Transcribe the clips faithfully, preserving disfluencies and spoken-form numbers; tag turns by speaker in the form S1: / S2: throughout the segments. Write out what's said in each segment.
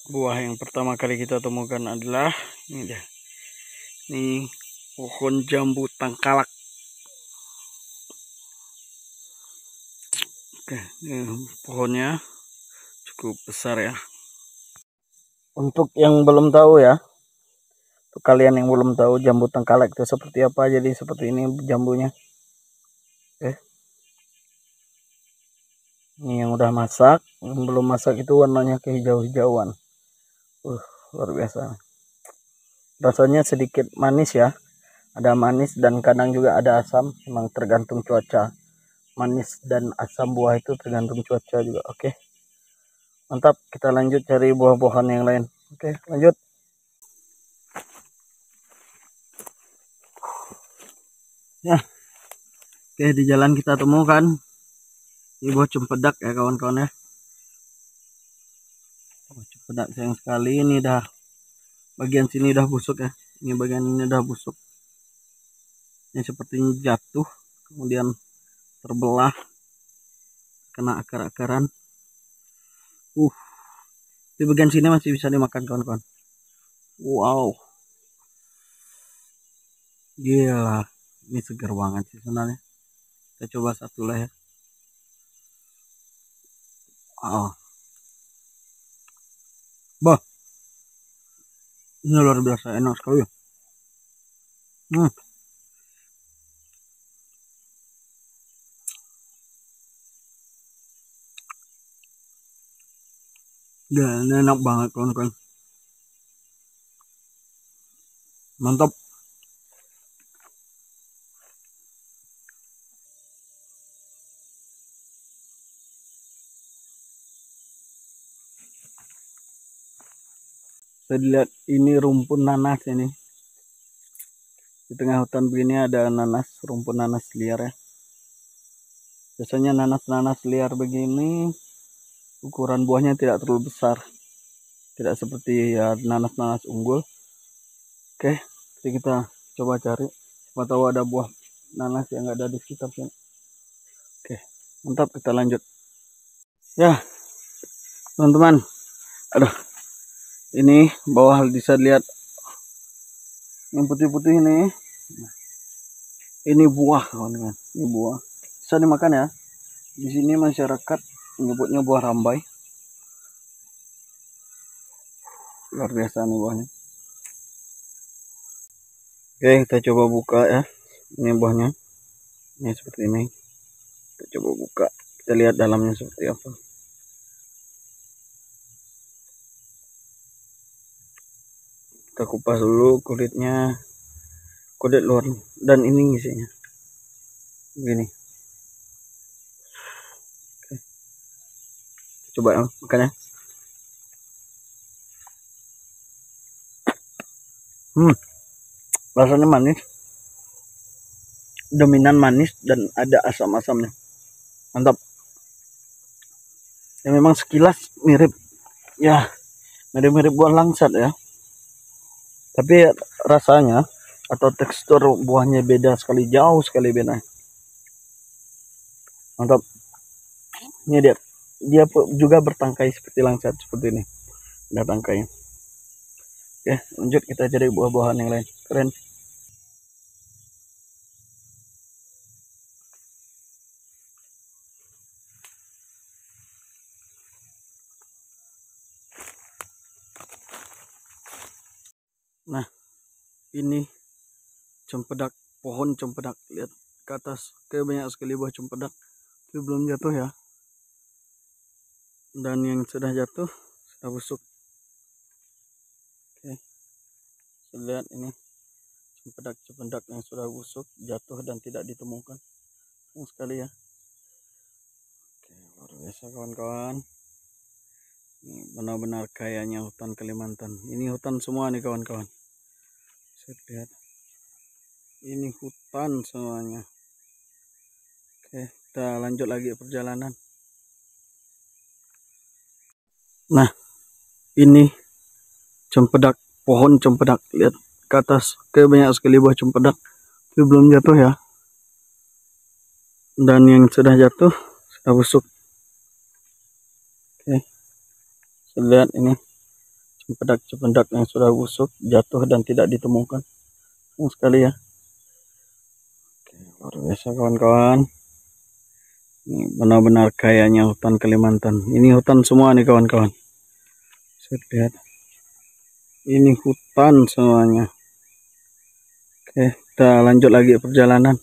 S1: Buah yang pertama kali kita temukan adalah ini dia. Ini pohon jambu tangkalak. Oke, ini pohonnya cukup besar ya. Untuk yang belum tahu ya, untuk kalian yang belum tahu jambu tangkalak itu seperti apa, jadi seperti ini jambunya. Oke. Ini yang udah masak, yang belum masak itu warnanya kehijau-hijauan. Uh, luar biasa. Rasanya sedikit manis ya. Ada manis dan kadang juga ada asam, memang tergantung cuaca. Manis dan asam buah itu tergantung cuaca juga. Oke. Mantap, kita lanjut cari buah-buahan yang lain. Oke, lanjut. Ya. Oke, di jalan kita temukan ini buah cempedak ya kawan-kawan ya. Buah cempedak sayang sekali, ini dah bagian sini dah busuk ya. Ini bagian ini dah busuk. Ini sepertinya jatuh, kemudian terbelah, kena akar-akaran. Uh, di bagian sini masih bisa dimakan kawan-kawan. Wow, gila, ini segar banget sih sebenarnya. Kita coba satu lah ya. Oh, bah, ini luar biasa enak sekali. Hmm. Ya, ini enak banget kawan-kawan. Mantap. Saya lihat ini rumpun nanas ini. Di tengah hutan begini ada nanas, rumpun nanas liar ya. Biasanya nanas-nanas liar begini ukuran buahnya tidak terlalu besar. Tidak seperti ya nanas-nanas unggul. Oke, jadi kita coba cari. Siapa tahu ada buah nanas yang ada di sekitar sini. Oke, mantap, kita lanjut. Ya, teman-teman. Aduh, ini bawah bisa lihat yang putih-putih ini. Ini buah, kawan-kawan. Ini buah. Bisa dimakan ya. Di sini masyarakat menyebutnya buah rambai. Luar biasa nih buahnya. Oke, kita coba buka ya. Ini buahnya. Ini seperti ini. Kita coba buka. Kita lihat dalamnya seperti apa. Kita kupas dulu kulitnya. Kulit luar dan ini isinya. Begini. Oke. Coba ya, makan ya. Hmm. Rasanya manis. Dominan manis dan ada asam-asamnya. Mantap. Ya memang sekilas mirip ya, mirip-mirip buah langsat ya. Tapi rasanya atau tekstur buahnya beda sekali, jauh sekali beda. Mantap. Ini dia. Dia juga bertangkai seperti langsat seperti ini. Ada tangkainya. Oke, lanjut kita cari buah-buahan yang lain. Keren. Nah, ini cempedak, pohon cempedak. Lihat ke atas, kayak banyak sekali buah cempedak. Tapi belum jatuh ya. Dan yang sudah jatuh sudah busuk. Oke, kita lihat ini cempedak-cempedak yang sudah busuk, jatuh dan tidak ditemukan. Sayang sekali ya. Oke, luar biasa kawan-kawan. Ini benar-benar kayanya hutan Kalimantan. Ini hutan semua nih kawan-kawan. Saya lihat. Ini hutan semuanya. Oke, kita lanjut lagi perjalanan. Nah, ini cempedak, pohon cempedak. Lihat ke atas, kayak banyak sekali buah cempedak. Tapi belum jatuh ya. Dan yang sudah jatuh sudah busuk. Oke, saya lihat ini Cempedak-cempedak yang sudah busuk jatuh dan tidak ditemukan. Sayang sekali ya. Oke, luar biasa kawan-kawan. Ini benar-benar kayanya hutan Kalimantan. Ini hutan semua nih kawan-kawan. Saya lihat. Ini hutan semuanya. Oke, kita lanjut lagi perjalanan.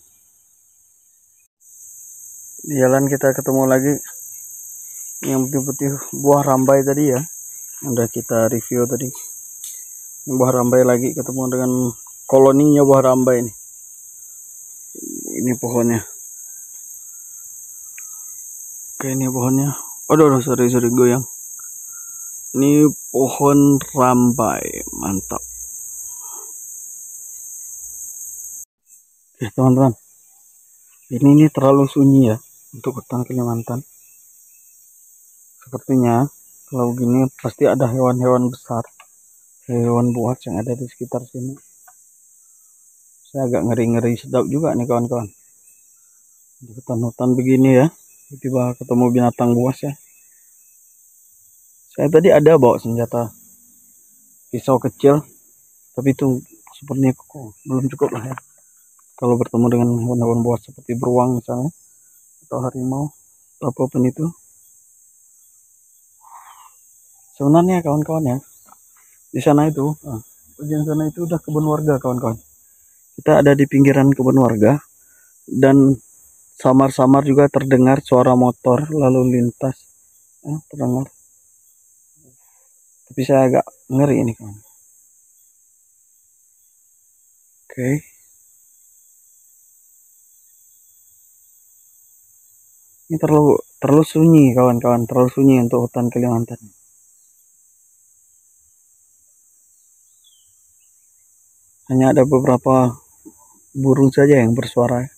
S1: Di jalan kita ketemu lagi yang putih-putih buah rambai tadi ya, yang udah kita review tadi. Ini buah rambai lagi, ketemu dengan koloninya buah rambai ini. Ini pohonnya. Oke, ini pohonnya. Aduh, aduh sorry sorry goyang. Ini pohon rambai, mantap. Oke teman-teman, ini ini terlalu sunyi ya untuk hutan Kalimantan. Sepertinya kalau gini pasti ada hewan-hewan besar, hewan buas yang ada di sekitar sini. Saya agak ngeri-ngeri sedap juga nih kawan-kawan. Di hutan-hutan begini ya, tiba-tiba ketemu binatang buas ya. Saya tadi ada bawa senjata pisau kecil, tapi itu sepertinya kok belum cukup lah ya. Kalau bertemu dengan hewan-hewan buas seperti beruang misalnya, atau harimau, atau apapun itu. Sebenarnya kawan-kawan ya, di sana itu, nah, bagian sana itu udah kebun warga kawan-kawan. Kita ada di pinggiran kebun warga, dan samar-samar juga terdengar suara motor lalu lintas. Eh, terdengar. Tapi saya agak ngeri ini kawan. Oke. Ini terlalu terlalu sunyi kawan-kawan, terlalu sunyi untuk hutan Kalimantan. Hanya ada beberapa burung saja yang bersuara.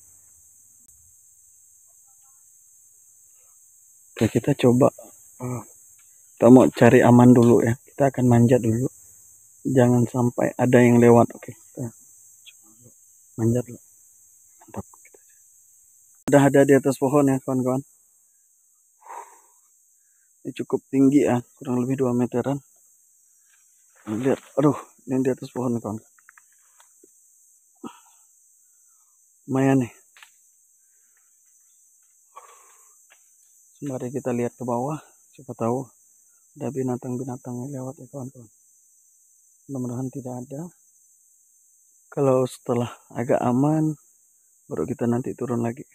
S1: Oke, kita coba. Uh, kita mau cari aman dulu ya. Kita akan manjat dulu. Jangan sampai ada yang lewat. Oke, kita coba manjat dulu. Mantap. Udah ada di atas pohon ya kawan-kawan. Ini cukup tinggi ya, kurang lebih dua meteran. Lihat, aduh, ini di atas pohon kawan. Lumayan nih. Mari kita lihat ke bawah, siapa tahu ada binatang-binatang yang lewat ya kawan-kawan. Mudah-mudahan tidak ada. Kalau setelah agak aman, baru kita nanti turun lagi.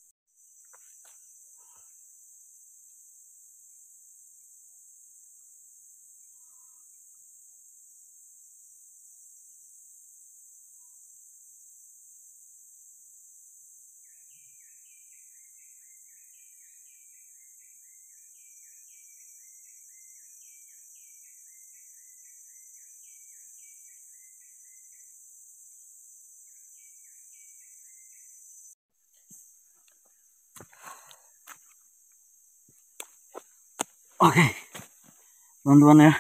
S1: Oke, teman-teman ya.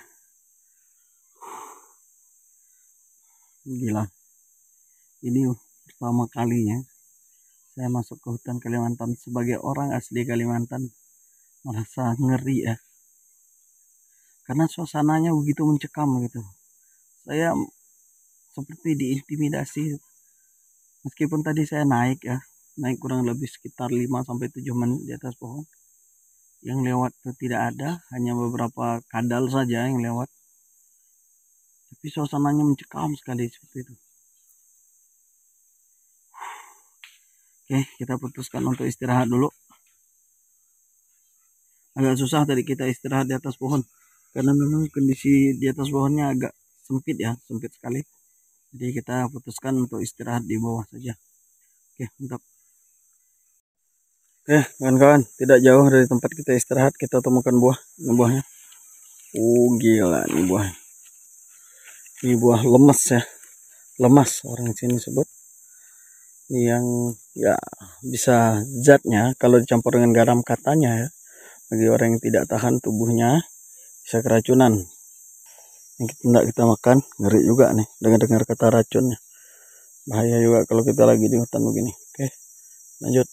S1: Gila. Ini pertama kalinya saya masuk ke hutan Kalimantan sebagai orang asli Kalimantan. Merasa ngeri ya. Karena suasananya begitu mencekam gitu. Saya seperti diintimidasi. Meskipun tadi saya naik ya. Naik kurang lebih sekitar lima sampai tujuh menit di atas pohon. Yang lewat itu tidak ada. Hanya beberapa kadal saja yang lewat. Tapi suasananya mencekam sekali seperti itu. Oke, kita putuskan untuk istirahat dulu. Agak susah tadi kita istirahat di atas pohon. Karena memang kondisi di atas pohonnya agak sempit ya, sempit sekali. Jadi kita putuskan untuk istirahat di bawah saja. Oke, mantap. Oke, kawan-kawan, tidak jauh dari tempat kita istirahat, kita temukan buah. Ini buahnya. Oh, gila ini buah. Ini buah lemes ya. Lemas orang sini sebut. Yang ya bisa zatnya kalau dicampur dengan garam katanya ya. Bagi orang yang tidak tahan tubuhnya bisa keracunan. Yang kita tidak kita makan, ngeri juga nih dengar-dengar kata racunnya. Bahaya juga kalau kita lagi di hutan begini. Oke, lanjut.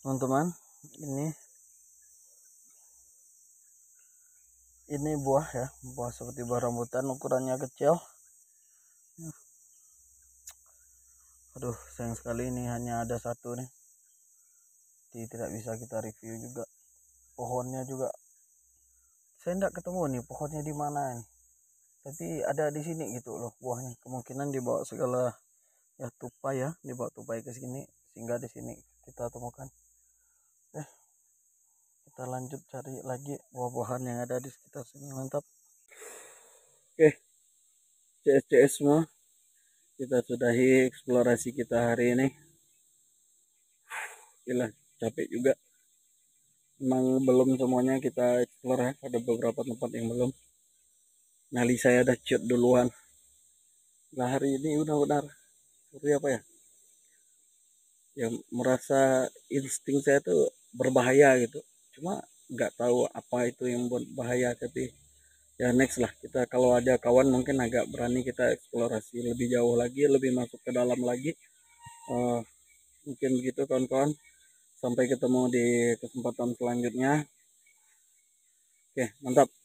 S1: teman-teman. Ini ini buah ya, buah seperti buah rambutan, ukurannya kecil. Aduh, sayang sekali ini hanya ada satu nih, jadi tidak bisa kita review juga. Pohonnya juga saya tidak ketemu nih pohonnya di mana nih, tapi ada di sini gitu loh buahnya. Kemungkinan dibawa segala ya tupai ya, dibawa tupai ke sini sehingga di sini kita temukan. Eh, kita lanjut cari lagi buah-buahan yang ada di sekitar sini. Mantap. Oke, C S C S semua, kita sudahi eksplorasi kita hari ini. Gila, capek juga. Memang belum semuanya kita explore ya, ada beberapa tempat yang belum. Nyali saya ada cut duluan. Nah hari ini benar-benar seperti apa ya? Ya merasa insting saya tuh berbahaya gitu. Cuma nggak tahu apa itu yang buat bahaya, tapi ya next lah, kita kalau ada kawan mungkin agak berani kita eksplorasi lebih jauh lagi, lebih masuk ke dalam lagi. Uh, mungkin begitu kawan-kawan. Sampai ketemu di kesempatan selanjutnya. Oke, mantap.